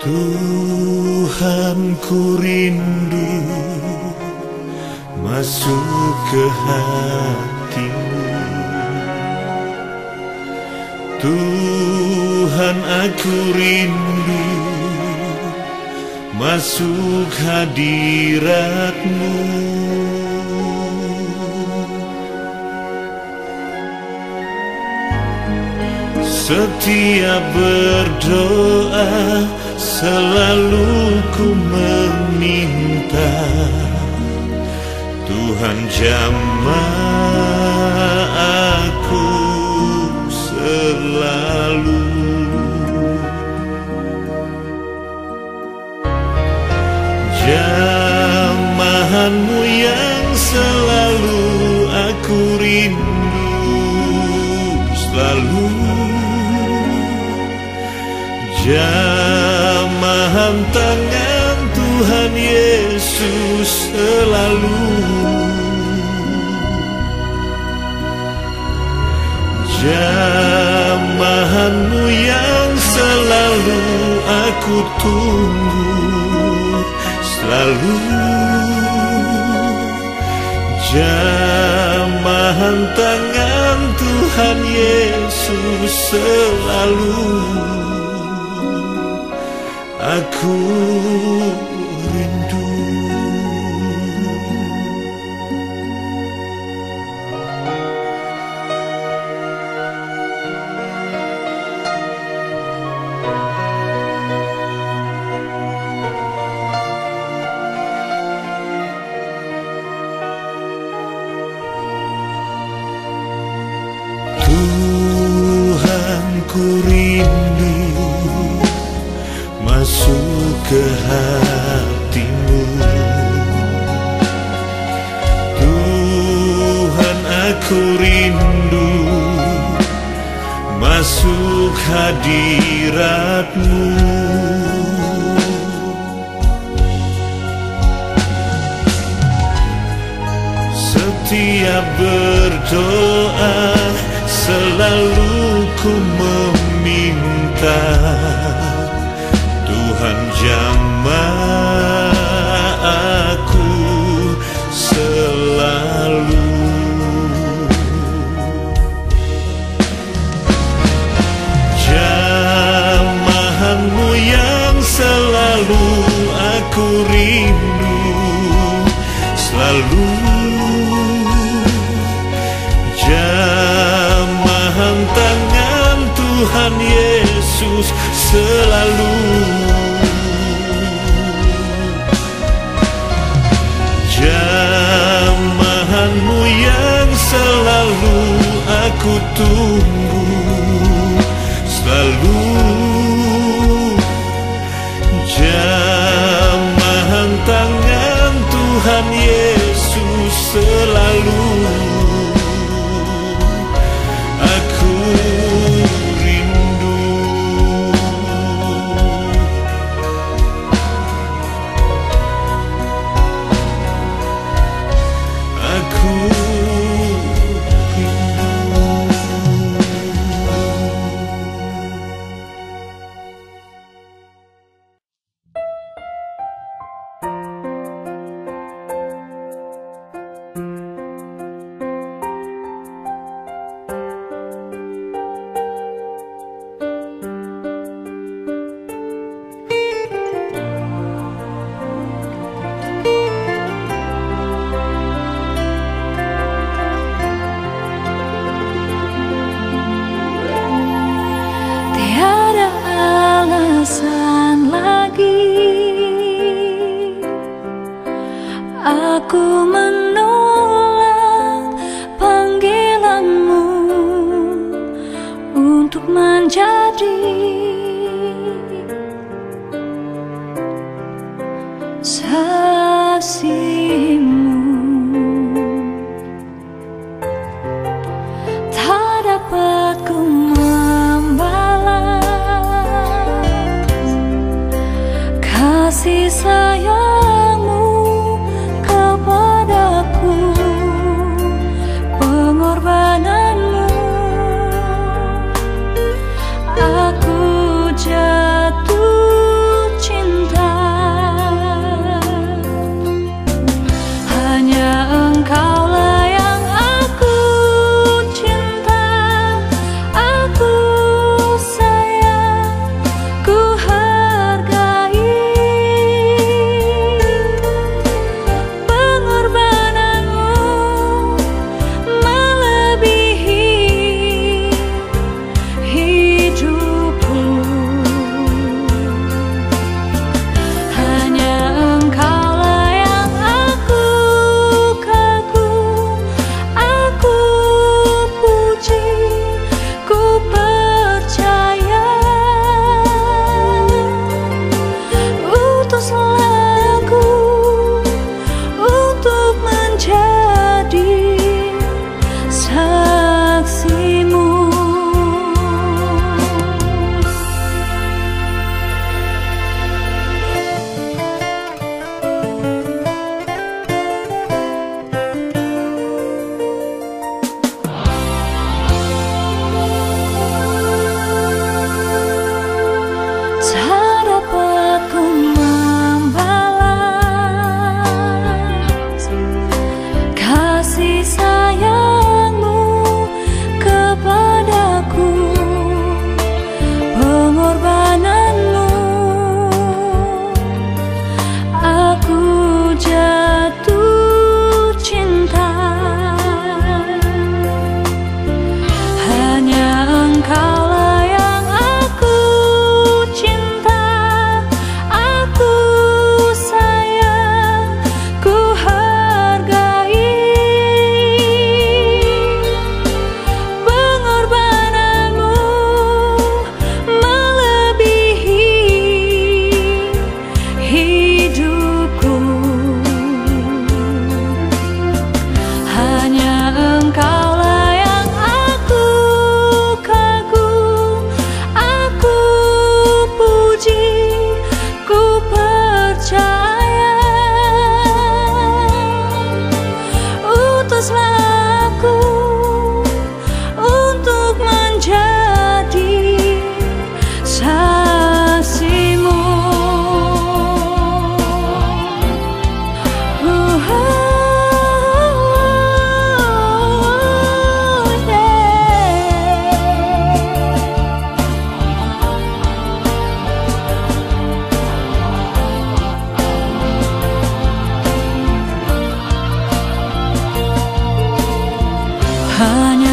Tuhan, ku rindu masuk ke hati-Mu. Tuhan, aku rindu masuk hadirat-Mu. Setiap berdoa selalu ku meminta, Tuhan jamah aku selalu. Jamahan-Mu yang selalu aku rindu selalu. Jamahan tangan Tuhan Yesus selalu. Jamahan-Mu yang selalu aku tunggu selalu. Jamahan tangan Tuhan Yesus selalu aku rindu. Tuhan, ku rindu masuk ke hati-Mu. Tuhan, aku rindu masuk hadirat-Mu. Setiap berdoa selalu ku meminta, Tuhan jamah aku selalu. Jamahan-Mu yang selalu aku rindu selalu. Jamahan tangan Tuhan Yesus selalu. Jamahan-Mu yang selalu aku tunggu selalu. Jamahan tangan Tuhan Yesus selalu aku rindu. Aku aku menolak panggilan-Mu untuk menjadi saksi-Mu. Tak dapat ku membalas kasih sayang-Mu kepadaku, pengorbanan-Mu. Aku hanya